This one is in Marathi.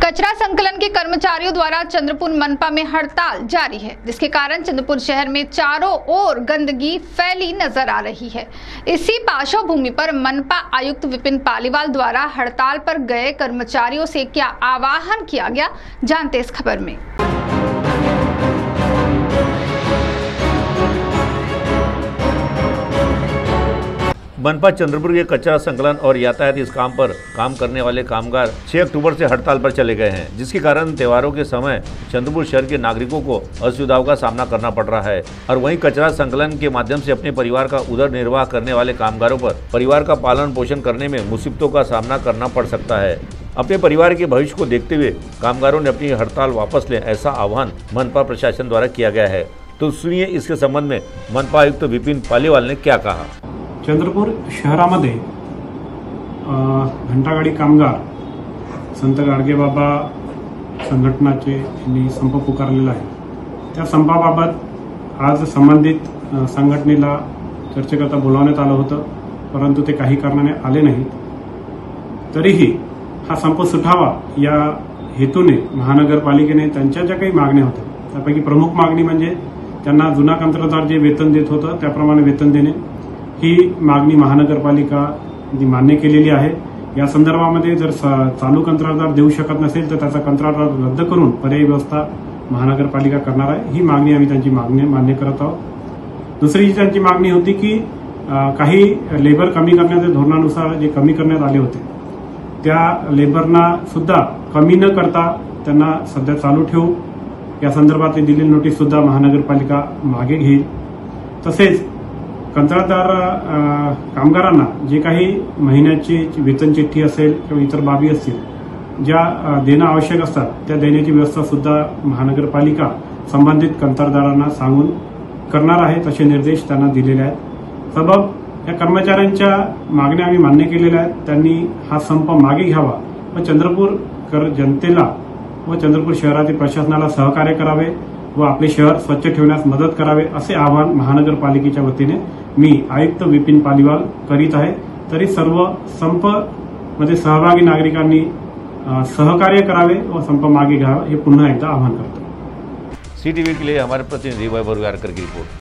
कचरा संकलन के कर्मचारियों द्वारा चंद्रपुर मनपा में हड़ताल जारी है, जिसके कारण चंद्रपुर शहर में चारों ओर गंदगी फैली नजर आ रही है। इसी पार्श्वभूमि पर मनपा आयुक्त विपिन पालीवाल द्वारा हड़ताल पर गए कर्मचारियों से क्या आह्वान किया गया, जानते इस खबर में। मनपा चंद्रपुर के कचरा संकलन और यातायात इस काम पर काम करने वाले कामगार 6 अक्टूबर से हड़ताल पर चले गए हैं, जिसके कारण त्योहारों के समय चंद्रपुर शहर के नागरिकों को असुविधाओं का सामना करना पड़ रहा है। और वहीं कचरा संकलन के माध्यम से अपने परिवार का उदर निर्वाह करने वाले कामगारों पर परिवार का पालन पोषण करने में मुसीबतों का सामना करना पड़ सकता है। अपने परिवार के भविष्य को देखते हुए कामगारों ने अपनी हड़ताल वापस लें, ऐसा आह्वान मनपा प्रशासन द्वारा किया गया है। तो सुनिए इसके संबंध में मनपा आयुक्त विपिन पालीवाल ने क्या कहा। चंद्रपूर शहरामध्ये घंटागाडी कामगार संत गाडगेबाबा संघटनाचे यांनी संप पुकारलेला आहे। त्या संपाबाबत आज संबंधित संघटनेला चर्चेकरता बोलावण्यात आलं होतं, परंतु ते काही कारणाने आले नाहीत। तरीही हा संप सुटावा या हेतूने महानगरपालिकेने त्यांच्या ज्या काही मागण्या होत्या त्यापैकी प्रमुख मागणी म्हणजे त्यांना जुना कंत्राटदार जे वेतन देत होतं त्याप्रमाणे वेतन देणे, ही मागणी महानगरपालिका मान्य केलेली आहे। या संदर्भामध्ये जर चालू कंत्राटदार देऊ शकत नसेल तर त्याचा कंत्राटदार रद्द करून पर्यायी व्यवस्था महानगरपालिका करणार आहे। ही मागणी आम्ही त्यांची मागणी मान्य करत आहोत। दुसरी जी त्यांची मागणी होती की काही लेबर कमी करण्याच्या धोरणानुसार जे कमी करण्यात आले होते त्या लेबरना सुद्धा कमी न करता त्यांना सध्या चालू ठेवू, या संदर्भात दिलेली नोटीस सुद्धा महानगरपालिका मागे घेईल। तसेच कंत्राटदार कामगारांना जे काही महिन्याची वेतन चिठ्ठी असेल किंवा इतर बाबी असतील ज्या देणं आवश्यक असतात त्या देण्याची व्यवस्था सुद्धा महानगरपालिका संबंधित कंत्राटदारांना सांगून करणार आहे, तसे निर्देश त्यांना दिलेले आहेत। सबब या कर्मचाऱ्यांच्या मागण्या आम्ही मान्य केलेल्या आहेत। त्यांनी हा संप मागे घ्यावा व चंद्रपूर जनतेला व चंद्रपूर शहरातील प्रशासनाला सहकार्य करावे व आपले शहर स्वच्छ ठेवण्यास मदत करावे, असे आवाहन महानगरपालिकेच्या वतीने मी आयुक्त विपिन पालीवाल करीत आहे। तरी सर्व संप मध्ये सहभागी नागरिकांनी सहकार्य करावे व संप मागे घ्यावा, हे पुन्हा एकदा आवाहन करतो। CTV के लिए हमारे प्रतिनिधि वैभव गारकर की रिपोर्ट।